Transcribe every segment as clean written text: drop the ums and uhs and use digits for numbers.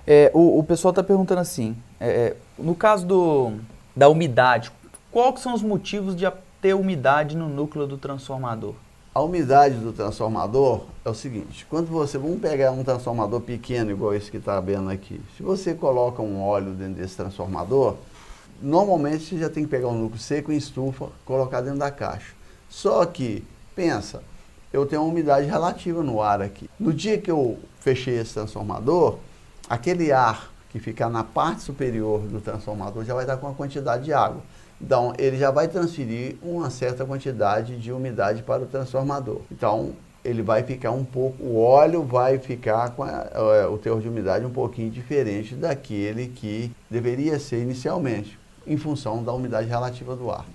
O pessoal está perguntando assim, no caso da umidade, quais são os motivos de ter umidade no núcleo do transformador? A umidade do transformador é o seguinte, vamos pegar um transformador pequeno, igual esse que está vendo aqui. Se você coloca um óleo dentro desse transformador, normalmente você já tem que pegar um núcleo seco em estufa, colocar dentro da caixa. Só que, pensa, eu tenho uma umidade relativa no ar aqui. No dia que eu fechei esse transformador, aquele ar que fica na parte superior do transformador já vai estar com uma quantidade de água. Então, ele já vai transferir uma certa quantidade de umidade para o transformador. Então, ele vai ficar o óleo vai ficar com o teor de umidade um pouquinho diferente daquele que deveria ser inicialmente, em função da umidade relativa do ar.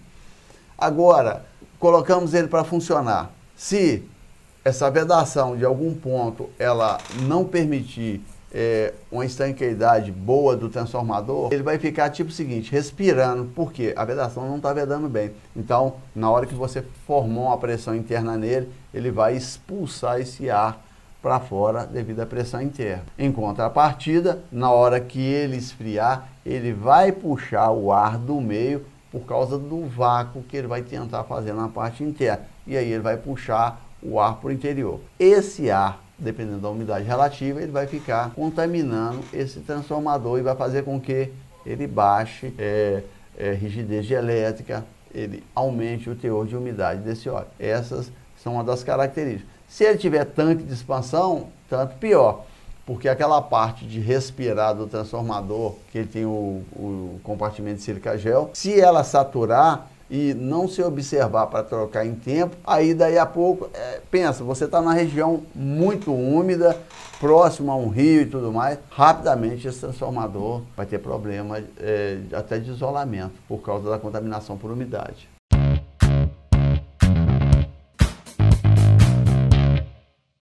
Agora, colocamos ele para funcionar. Se essa vedação de algum ponto ela não permitir uma estanqueidade boa do transformador, ele vai ficar tipo o seguinte, respirando, porque a vedação não está vedando bem. Então, na hora que você formou uma pressão interna nele, ele vai expulsar esse ar para fora devido à pressão interna. Em contrapartida, na hora que ele esfriar, ele vai puxar o ar do meio por causa do vácuo que ele vai tentar fazer na parte interna. E aí ele vai puxar o ar para o interior. Esse ar, dependendo da umidade relativa, ele vai ficar contaminando esse transformador e vai fazer com que ele baixe rigidez dielétrica, ele aumente o teor de umidade desse óleo. Essas são uma das características. Se ele tiver tanque de expansão, tanto pior, porque aquela parte de respirar do transformador, que ele tem o compartimento de sílica gel, se ela saturar e não se observar para trocar em tempo, aí daí a pouco, pensa, você está na região muito úmida, próximo a um rio e tudo mais, rapidamente esse transformador vai ter problema até de isolamento, por causa da contaminação por umidade.